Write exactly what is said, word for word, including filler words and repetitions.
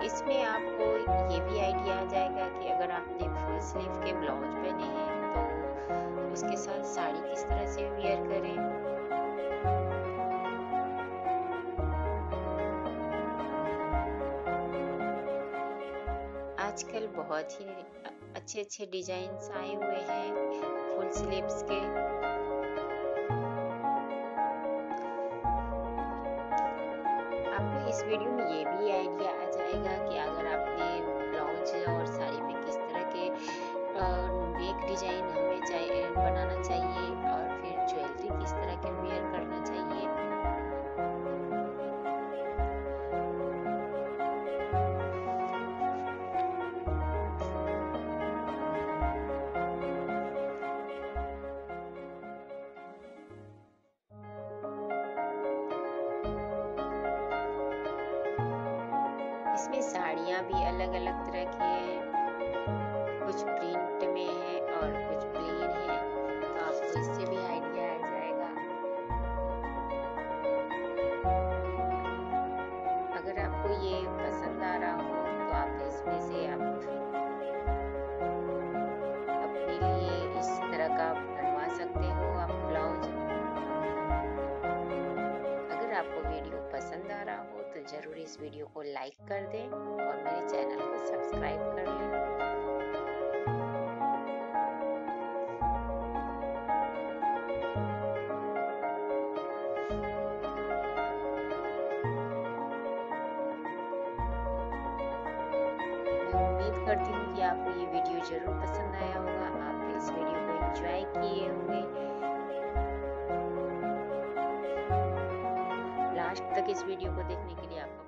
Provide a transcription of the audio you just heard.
इसमें आपको ये भी आइडिया आ जाएगा कि अगर आपने फुल स्लीव के ब्लाउज पहने हैं तो उसके साथ साड़ी किस तरह से वियर करें। आजकल बहुत ही अच्छे अच्छे डिजाइन्स आए हुए हैं फुल स्लीव्स के। आपको इस वीडियो में ये भी आइडिया आ जाएगा कि अगर आपने ब्लाउज और साड़ी में किस तरह के नेक डिजाइन हमें चाहिए बनाना चाहिए और फिर ज्वेलरी किस तरह के वेयर करना चाहिए। इसमें साड़ियाँ भी अलग अलग तरह की हैं, कुछ प्रिंट में है और कुछ प्लेन है, तो आपको इससे भी आइडिया आ जाएगा। अगर आपको ये पसंद आ रहा हो तो आप इसमें से आप अपने लिए इस तरह का बनवा सकते हो आप ब्लाउज। अगर आपको वीडियो पसंद आ रहा हो तो जरूर इस वीडियो को लाइक कर दें और मेरे चैनल को सब्सक्राइब कर लें। मैं उम्मीद करती हूँ कि आपको ये वीडियो जरूर पसंद आया होगा, आप इस वीडियो को एंजॉय किए होंगे। लास्ट तक इस वीडियो को देखने के लिए आपका